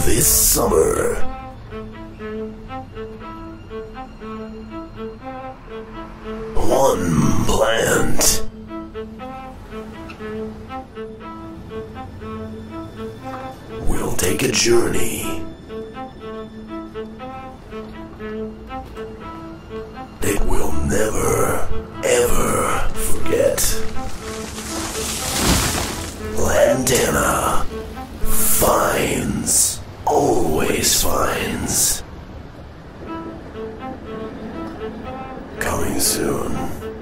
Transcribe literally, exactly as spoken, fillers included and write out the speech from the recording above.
this summer. One plant. We'll take a journey. It will never, ever forget. Lantana Finds Always Finds. Coming soon.